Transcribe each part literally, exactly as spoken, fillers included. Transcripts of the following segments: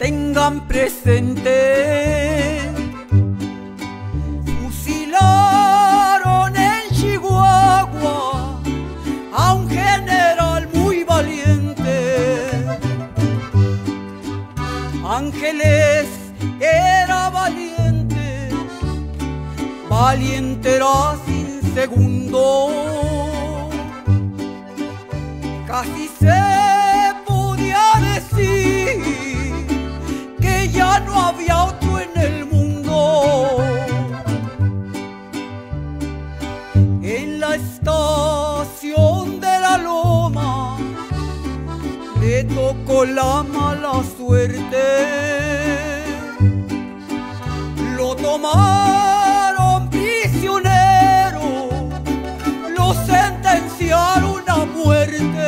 tengan presente. Fusilaron en Chihuahua a un general muy valiente. Ángeles era valiente, valiente era sin segundo. Casi se podía decir que ya no había otro en el mundo. En la estación de la Loma le tocó la mala suerte. Lo tomaron prisionero, lo sentenciaron a muerte.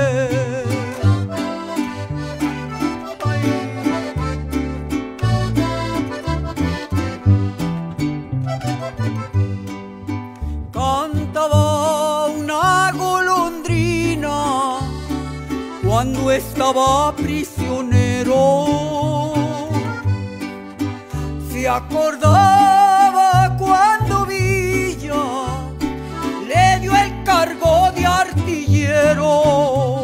Cantaba una golondrina cuando estaba prisionero. Se acordaba cuando Villa le dio el cargo de artillero.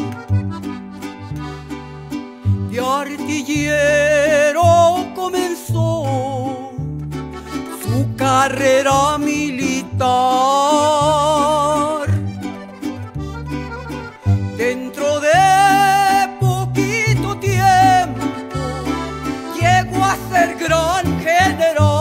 De artillero comenzó su carrera militar. Dentro de poquito tiempo llegó a ser gran general.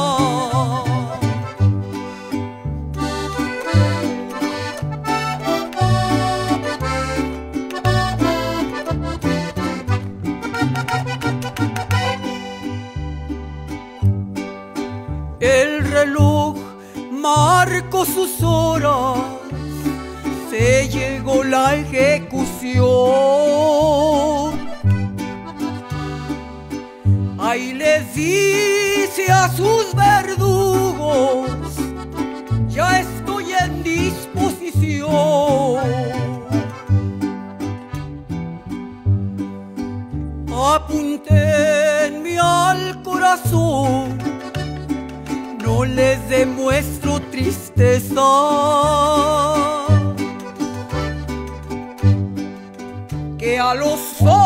El reloj marcó sus horas, se llegó la ejecución. Ahí les dice a sus verdugos: ya estoy en disposición. Apúntenme al corazón, no les demuestro tristeza. Que a los ojos